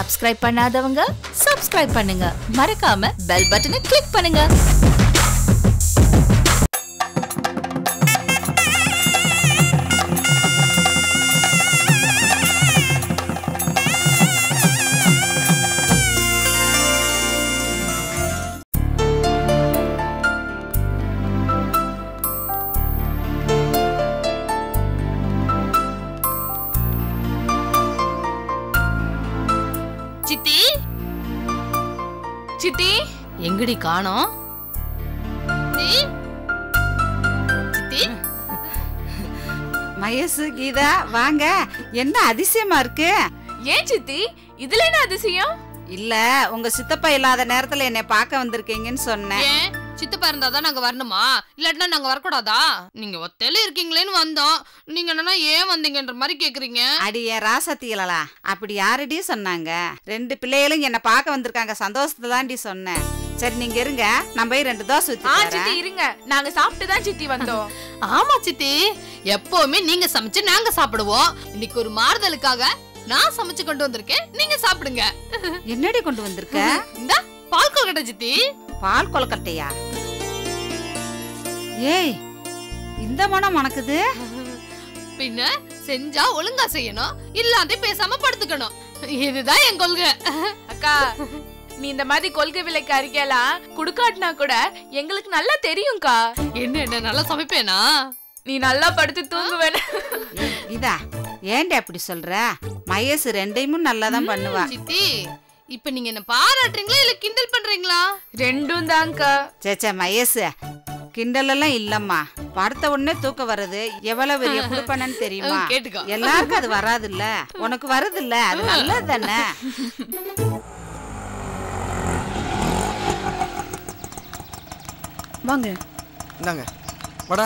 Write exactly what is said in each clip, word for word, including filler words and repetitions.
Subscribe பண்ணாதவங்க subscribe பண்ணுங்க. மறக்காம பெல் பட்டனை கிளிக் பண்ணுங்க. சித்தி சித்தி எங்கடி காணோம்? சித்தி மகேஷ் கீதா வாங்க. என்ன அதிசயமா இருக்கு? ஏன் சித்தி இதுல என்ன அதிசயம்? இல்ல உங்க சித்தப்பா இல்லாத நேரத்துல என்னை பார்க்க வந்திருக்கீங்கன்னு சொன்னேன். ஏன் சித்தப்பா இருந்தாதான் நாங்க வரணுமா? இல்லாட்டினா நாங்க வரக்கூடாதா? நீங்க ஒத்தையில இருக்கீங்களேன்னு வந்தோம். நீங்க என்னன்னா ஏன் வந்தீங்கன்ற மாதிரி கேக்குறீங்க. அடிய ராசத்திகளா அப்படி யாரடி சொன்னாங்க? ரெண்டு பிள்ளைகளும் என்ன பார்க்க வந்திருக்காங்க, சந்தோஷத்தை தாண்டி சொன்னேன். சரி நீங்க இருங்க, நான் போய் ரெண்டு தோசை ஊத்தி இருங்க. நாங்க சாப்பிட்டு தான் சித்தி வந்தோம். ஆமா சித்தி, எப்பவுமே நீங்க சமைச்சு நாங்க சாப்பிடுவோம். இன்னைக்கு ஒரு மாறுதலுக்காக நான் சமைச்சு கொண்டு வந்திருக்கேன், நீங்க சாப்பிடுங்க. என்னடி கொண்டு வந்திருக்க? இந்த பால் கொழுக்கட்டை சித்தி. பால் கொழுக்கட்டையா? ஏய் இந்த மனம் மணக்குது. பின்ன செஞ்சா ஒழுங்கா செய்யணும், இல்லாத பேசாம படுத்துக்கணும். இதுதான் என் கொள்கை. அக்கா நீ இந்த மாதிரி கொள்கை விலைக்கு அறிக்கையெல்லாம் குடுக்காட்டினா கூட எங்களுக்கு நல்லா தெரியும்க்கா. என்ன என்ன நல்லா சமைப்பேனா? நீ நல்லா படுத்து தூங்குவேன். இதா ஏன்டி அப்படி சொல்ற? மகேஷ் ரெண்டையும் நல்லாதான் பண்ணுவா. சித்தி இப்ப நீங்க என்ன பாராட்டுறீங்களா இல்ல கிண்டல் பண்றீங்களா? ரெண்டும் தான்க்கா. சேச்சா மகேஷ் கிண்டல் எல்லாம் இல்லம்மா. படுத்த உடனே தூக்கம் வருது, எவ்வளவு பெரிய குடுப்பனன்னு தெரியுமா? கேட்டுக்கோ. எல்லாருக்கும் அது வராது இல்ல, உனக்கு வருது இல்ல, அது நல்லது தானே. வாங்க. இந்தாங்க வாடா.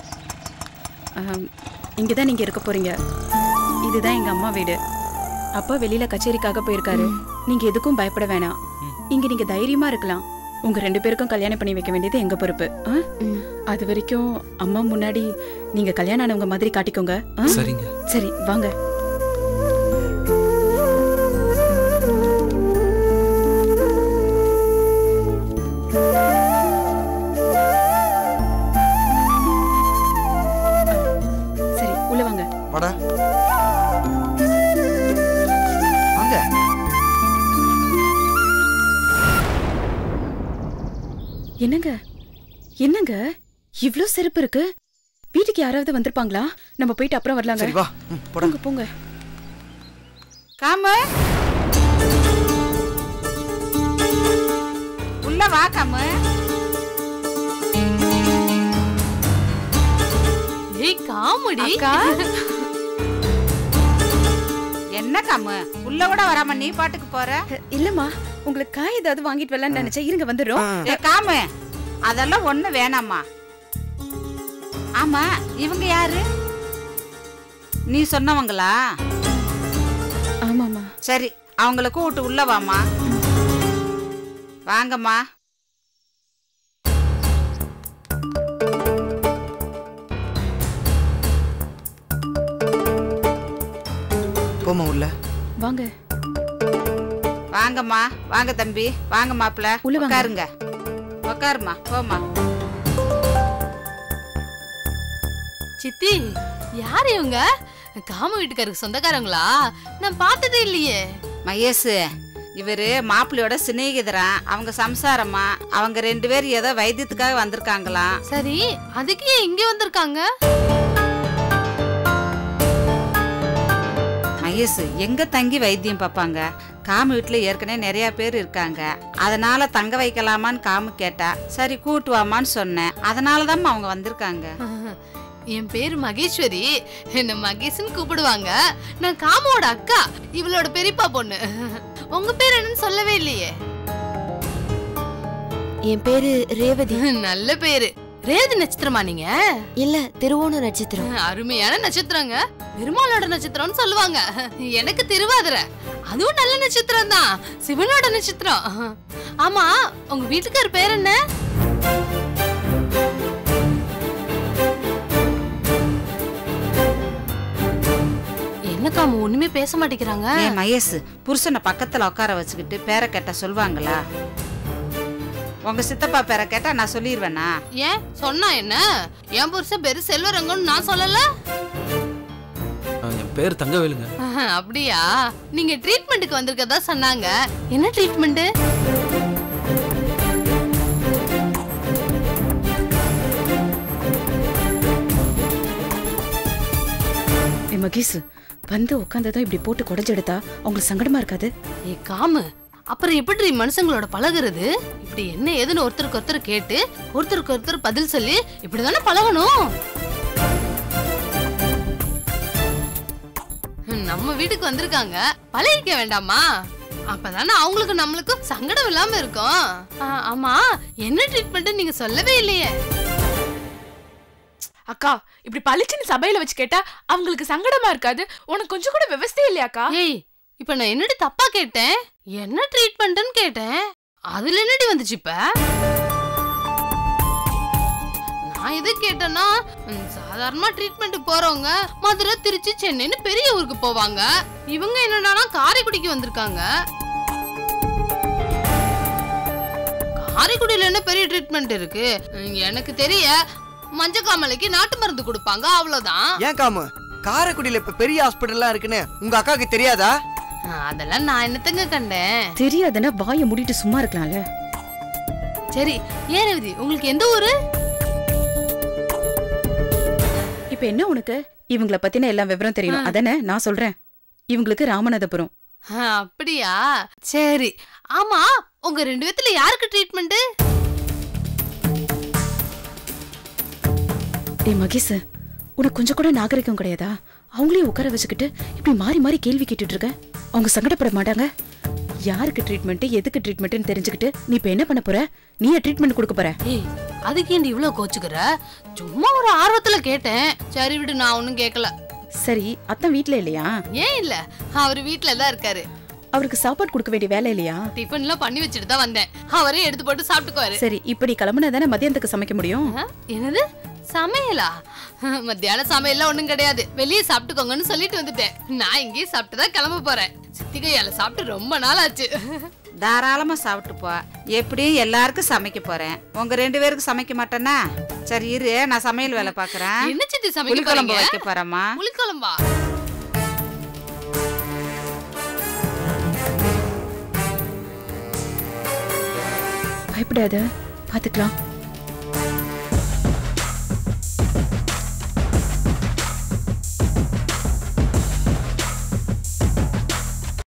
இங்கே தான் நீங்கள் இருக்க போறீங்க. இதுதான் எங்கள் அம்மா வீடு. அப்பா வெளியில கச்சேரிக்காக போயிருக்காரு. நீங்க எதுக்கும் பயப்பட வேணாம். இங்க நீங்க தைரியமா இருக்கலாம். உங்க ரெண்டு பேருக்கும் கல்யாணம் பண்ணி வைக்க வேண்டியது எங்க பொறுப்பு. அது வரைக்கும் அம்மா முன்னாடி நீங்க கல்யாணம் ஆனவங்க மாதிரி காட்டிக்கோங்க. சரிங்க. சரி வாங்க. சரி உள்ள வாங்க. வாடா. வாங்க. என்னங்க என்னங்க இவ்ளோ செருப்பு இருக்கு? வீட்டுக்கு யாராவது வந்திருப்பாங்களா? நம்ம போயிட்டு அப்புறம் வரலாங்க. சரி வா போங்க போங்க. காமு உள்ள வா. காமு ஏய் காமெடி. என்ன காமு உள்ள கூட வராம நீ பாட்டுக்கு போற? இல்லம்மா, உங்களுக்கு காய் ஏதாவது வாங்கிட்டு வரலாம்னு நினைச்சேன். இருங்க வந்துடுறோம். ஏ காமு அதெல்லாம் ஒண்ணு வேணாமா. ஆமா இவங்க யாரு? நீ சொன்னவங்களா? ஆமாமா. சரி அவங்கள கூட்டு உள்ள வாமா. வாங்கம்மா. போமா உள்ள. வாங்க. வாங்கம்மா வாங்க தம்பி வாங்க மாப்பிள்ள. உட்காருங்க. உட்காருமா போமா. சித்தி யாரு இவங்க? காம வீட்டுக்காருக்கு சொந்தக்காரங்களா? நான் பார்த்ததே இல்லையே. மகேஷ் இவரு மாப்பிள்ளையோட சிநேகிதரா, அவங்க சம்சாரமா. அவங்க ரெண்டு பேரும் ஏதோ வைத்தியத்துக்காக வந்திருக்காங்களாம். சரி அதுக்கு ஏன் இங்க வந்திருக்காங்க? மகேஷ் எங்க தங்கி வைத்தியம் பார்ப்பாங்க? காமு வீட்டுல ஏற்கனவே நிறைய பேர் இருக்காங்க, அதனால தங்க வைக்கலாமான்னு காமு கேட்டா. சரி கூட்டுவாமான்னு சொன்னேன், அதனாலதான் அவங்க வந்திருக்காங்க. என் பேரு மகேஸ்வரி, என்ன மகேஷ்னு கூப்பிடுவாங்க. நான் காமோட அக்கா, இவளோட பெரியப்பா பொண்ணு. உங்க பேர் என்னன்னு சொல்லவே இல்லையே. என் பேரு ரேவதி. நல்ல பேரு. ரேவதி நட்சத்திரமா நீங்க? இல்ல, திருவோண நட்சத்திரம். அருமையான நட்சத்திரங்க, பெருமாளோட நட்சத்திரம்னு சொல்லுவாங்க. எனக்கு திருவாதிரை, அதுவும் நல்ல நட்சத்திரம் தான், சிவனோட நட்சத்திரம். ஆமா உங்க வீட்டுக்கார பேர் என்ன? என்னக்கா அம்மா ஒண்ணுமே பேச மாட்டேங்கிறாங்க? ஏன் மகேஷ், புருஷனை பக்கத்துல உட்கார வச்சுக்கிட்டு பேரை கேட்டா சொல்லுவாங்களா? உங்க சித்தப்பா பேரை கேட்டா நான் சொல்லிடுவேனா? ஏன் சொன்னா என்ன? என் புருஷன் பேரு செல்வரங்கன்னு நான் சொல்லல. என் பேர் தங்கவேலுங்க. அப்படியா? நீங்க ட்ரீட்மெண்ட்டுக்கு வந்திருக்கதா சொன்னாங்க. என்ன ட்ரீட்மெண்ட்? மகேஷ், வந்து உட்காந்ததும் இப்படி போட்டு குடைஞ்செடுத்தா உங்களுக்கு சங்கடமா இருக்காது? ஏ காமு, அப்புறம் எப்படி மனுஷங்களோட பழகுறது? இப்படி என்ன ஏதுன்னு ஒருத்தருக்கு ஒருத்தர் கேட்டு ஒருத்தருக்கு ஒருத்தர் பதில் சொல்லி இப்படிதானே பழகணும். நம்ம வீட்டுக்கு வந்திருக்காங்க, பழகிக்க வேண்டாமா? அப்பதானே அவங்களுக்கு நம்மளுக்கும் சங்கடம் இல்லாம இருக்கும். ஆமா, என்ன ட்ரீட்மெண்ட் நீங்க சொல்லவே இல்லையே. அக்கா, இப்படி பளிச்சுன்னு சபையில வச்சு கேட்டா அவங்களுக்கு சங்கடமா இருக்காது? உனக்கு கொஞ்சம் கூட விவசாயம் இல்லையாக்கா? ஏய், இப்ப நான் என்னடி தப்பா கேட்டேன்? என்ன ட்ரீட்மெண்ட்னு கேட்டேன். அதுல என்னடி வந்துச்சு இப்ப? நான் எது கேட்டேன்னா, சாதாரணமா ட்ரீட்மெண்ட் போறவங்க மதுரை, திருச்சி, சென்னைன்னு பெரிய ஊருக்கு போவாங்க. இவங்க என்னன்னா காரைக்குடிக்கு வந்திருக்காங்க. காரைக்குடியில என்ன பெரிய ட்ரீட்மெண்ட் இருக்கு? எனக்கு தெரிய மஞ்சக்காமலைக்கு நாட்டு மருந்து கொடுப்பாங்க, அவ்வளவுதான். ஏன் காமு, காரைக்குடியில இப்ப பெரிய ஹாஸ்பிடல்லாம் இருக்குன்னு உங்க அக்காவுக்கு தெரியாதா? அதெல்லாம் நான் என்னத்தங்க கண்டேன். தெரியாதுன்னா வாயை மூடிட்டு சும்மா இருக்கலாம்ல. சரி, ஏன் ரேவதி, உங்களுக்கு எந்த ஊரு? இப்ப என்ன உனக்கு இவங்கள பத்தின எல்லா விவரம் தெரியும் அதானே? நான் சொல்றேன், இவங்களுக்கு ராமநாதபுரம். அப்படியா? சரி. ஆமா, உங்க ரெண்டு பேத்துல யாருக்கு ட்ரீட்மெண்ட்? டே மகேஷ், உனக்கு கொஞ்சம் கூட நாகரிகம் கிடையாதா? அவங்களையும் உட்கார வச்சுக்கிட்டு இப்படி மாறி மாறி கேள்வி கேட்டுட்டு இருக்க. அவங்க சங்கடப்பட மாட்டாங்க? யாருக்கு ட்ரீட்மெண்ட், எதுக்கு ட்ரீட்மெண்ட்னு தெரிஞ்சுக்கிட்டு நீ இப்ப என்ன பண்ண போற? நீ ட்ரீட்மெண்ட் கொடுக்க போற? ஏய், அதுக்கு ஏன் இவ்ளோ கோச்சுக்கற? சும்மா ஒரு ஆர்வத்துல கேட்டேன். சரி விடு, நான் ஒண்ணும் கேட்கல. சரி, அத்தான் வீட்ல இல்லையா? ஏன் இல்ல, அவர் வீட்ல தான் இருக்காரு. அவருக்கு சாப்பாடு கொடுக்க வேண்டிய வேலை இல்லையா? டிஃபன் எல்லாம் பண்ணி வச்சுட்டு தான் வந்தேன். அவரே எடுத்து போட்டு சாப்பிட்டுக்குவாரு. சரி, இப்படி கிளம்புனா தானே மதியானத்துக்கு சமைக்க முடியும். என்னது சமையலா? மத்தியான சமையல்லாம் ஒண்ணும் கிடையாது, வெளியே சாப்பிட்டுக்கோங்கன்னு சொல்லிட்டு வந்துட்டேன். நான் இங்கேயே சாப்பிட்டுதான் கிளம்ப போறேன். சித்திகையால சாப்பிட்டு ரொம்ப நாள் ஆச்சு. தாராளமா சாப்பிட்டு போ. எப்படியும் எல்லாருக்கும் சமைக்க போறேன், உங்க ரெண்டு பேருக்கு சமைக்க மாட்டேன்னா? சரி இரு, நான் சமையல் வேலை பாக்குறேன். என்ன சித்தி சமைக்க புளிக்குழம்பு வைக்க போறேம்மா. புளிக்குழம்பா? பயப்படாத, பாத்துக்கலாம்.